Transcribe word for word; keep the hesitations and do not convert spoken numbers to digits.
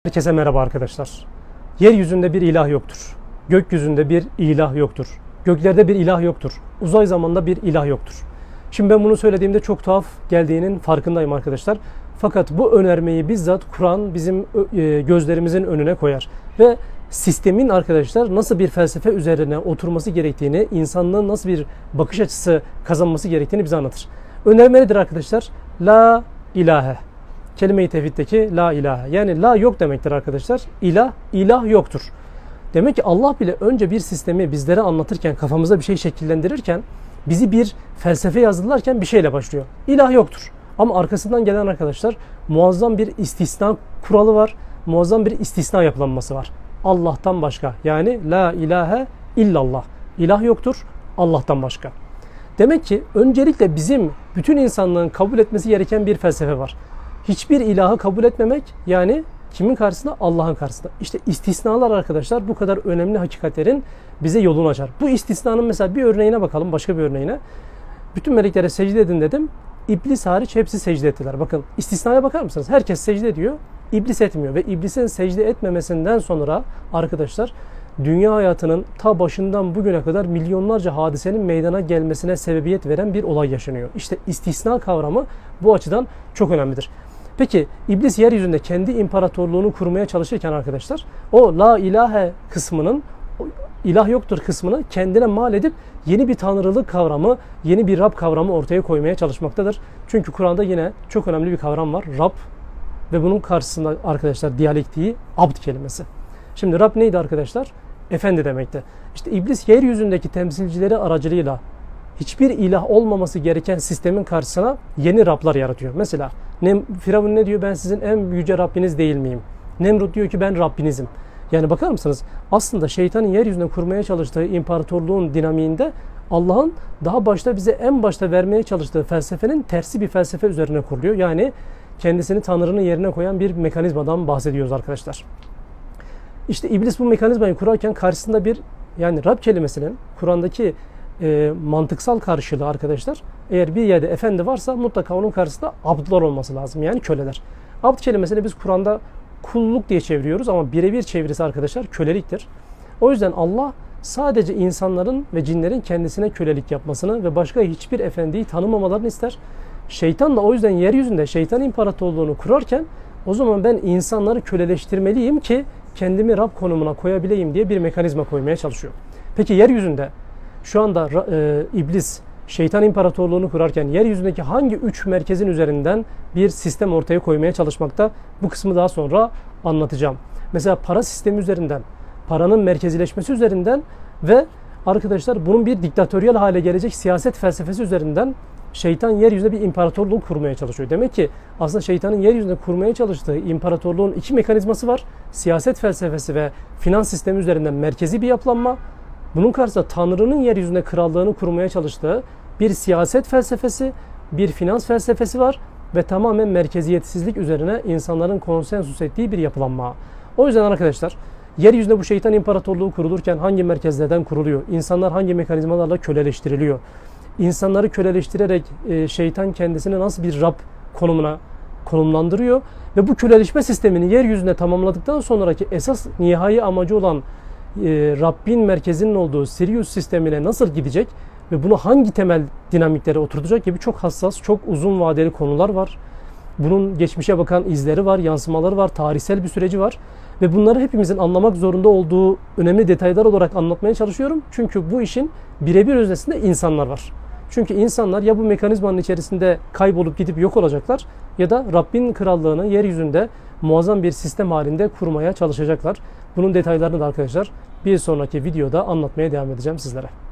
Herkese merhaba arkadaşlar. Yeryüzünde bir ilah yoktur. Gökyüzünde bir ilah yoktur. Göklerde bir ilah yoktur. Uzay zamanda bir ilah yoktur. Şimdi ben bunu söylediğimde çok tuhaf geldiğinin farkındayım arkadaşlar. Fakat bu önermeyi bizzat Kur'an bizim gözlerimizin önüne koyar. Ve sistemin arkadaşlar nasıl bir felsefe üzerine oturması gerektiğini, insanlığın nasıl bir bakış açısı kazanması gerektiğini bize anlatır. Önerme nedir arkadaşlar? La ilahe. Kelime-i tevhiddeki la ilahe. Yani la yok demektir arkadaşlar. İlah, ilah yoktur. Demek ki Allah bile önce bir sistemi bizlere anlatırken, kafamızda bir şey şekillendirirken, bizi bir felsefe yazdılarken bir şeyle başlıyor. İlah yoktur. Ama arkasından gelen arkadaşlar muazzam bir istisna kuralı var. Muazzam bir istisna yapılanması var. Allah'tan başka. Yani la ilahe illallah. İlah yoktur Allah'tan başka. Demek ki öncelikle bizim bütün insanlığın kabul etmesi gereken bir felsefe var. Hiçbir ilahı kabul etmemek, yani kimin karşısında? Allah'ın karşısında. İşte istisnalar arkadaşlar bu kadar önemli hakikatlerin bize yolunu açar. Bu istisnanın mesela bir örneğine bakalım, başka bir örneğine. Bütün meleklere secde edin dedim. İblis hariç hepsi secde ettiler. Bakın istisnaya bakar mısınız? Herkes secde ediyor, iblis etmiyor. Ve iblisin secde etmemesinden sonra arkadaşlar dünya hayatının ta başından bugüne kadar milyonlarca hadisenin meydana gelmesine sebebiyet veren bir olay yaşanıyor. İşte istisna kavramı bu açıdan çok önemlidir. Peki iblis yeryüzünde kendi imparatorluğunu kurmaya çalışırken arkadaşlar o la ilahe kısmının, ilah yoktur kısmını kendine mal edip yeni bir tanrılık kavramı, yeni bir Rab kavramı ortaya koymaya çalışmaktadır. Çünkü Kur'an'da yine çok önemli bir kavram var. Rab ve bunun karşısında arkadaşlar diyalektiği abd kelimesi. Şimdi Rab neydi arkadaşlar? Efendi demekti. İşte iblis yeryüzündeki temsilcileri aracılığıyla hiçbir ilah olmaması gereken sistemin karşısına yeni Rablar yaratıyor. Mesela Firavun ne diyor? Ben sizin en yüce Rabbiniz değil miyim? Nemrut diyor ki ben Rabbinizim. Yani bakar mısınız? Aslında şeytanın yeryüzünde kurmaya çalıştığı imparatorluğun dinamiğinde Allah'ın daha başta bize en başta vermeye çalıştığı felsefenin tersi bir felsefe üzerine kuruluyor. Yani kendisini Tanrı'nın yerine koyan bir mekanizmadan bahsediyoruz arkadaşlar. İşte iblis bu mekanizmayı kurarken karşısında bir, yani Rab kelimesinin Kur'an'daki e, mantıksal karşılığı arkadaşlar, eğer bir yerde efendi varsa mutlaka onun karşısında abdlar olması lazım, yani köleler. Abd kelimesini biz Kur'an'da kulluk diye çeviriyoruz ama birebir çevirisi arkadaşlar köleliktir. O yüzden Allah sadece insanların ve cinlerin kendisine kölelik yapmasını ve başka hiçbir efendiyi tanımamalarını ister. Şeytan da o yüzden yeryüzünde şeytan imparatorluğunu kurarken o zaman ben insanları köleleştirmeliyim ki kendimi Rab konumuna koyabileyim diye bir mekanizma koymaya çalışıyor. Peki yeryüzünde şu anda e, iblis şeytan imparatorluğunu kurarken yeryüzündeki hangi üç merkezin üzerinden bir sistem ortaya koymaya çalışmakta? Bu kısmı daha sonra anlatacağım. Mesela para sistemi üzerinden, paranın merkezileşmesi üzerinden ve arkadaşlar bunun bir diktatöryel hale gelecek siyaset felsefesi üzerinden şeytan yeryüzünde bir imparatorluk kurmaya çalışıyor. Demek ki aslında şeytanın yeryüzünde kurmaya çalıştığı imparatorluğun iki mekanizması var. Siyaset felsefesi ve finans sistemi üzerinden merkezi bir yapılanma. Bunun karşısında Tanrı'nın yeryüzünde krallığını kurmaya çalıştığı bir siyaset felsefesi, bir finans felsefesi var ve tamamen merkeziyetsizlik üzerine insanların konsensus ettiği bir yapılanma. O yüzden arkadaşlar yeryüzünde bu şeytan imparatorluğu kurulurken hangi merkezlerden kuruluyor? İnsanlar hangi mekanizmalarla köleleştiriliyor? İnsanları köleleştirerek e, şeytan kendisini nasıl bir Rab konumuna konumlandırıyor? Ve bu köleleşme sistemini yeryüzünde tamamladıktan sonraki esas nihai amacı olan e, Rabbin merkezinin olduğu Sirius sistemine nasıl gidecek? Ve bunu hangi temel dinamiklere oturtacak gibi çok hassas, çok uzun vadeli konular var. Bunun geçmişe bakan izleri var, yansımaları var, tarihsel bir süreci var. Ve bunları hepimizin anlamak zorunda olduğu önemli detaylar olarak anlatmaya çalışıyorum. Çünkü bu işin birebir öznesinde insanlar var. Çünkü insanlar ya bu mekanizmanın içerisinde kaybolup gidip yok olacaklar ya da Rabbin krallığını yeryüzünde muazzam bir sistem halinde kurmaya çalışacaklar. Bunun detaylarını da arkadaşlar bir sonraki videoda anlatmaya devam edeceğim sizlere.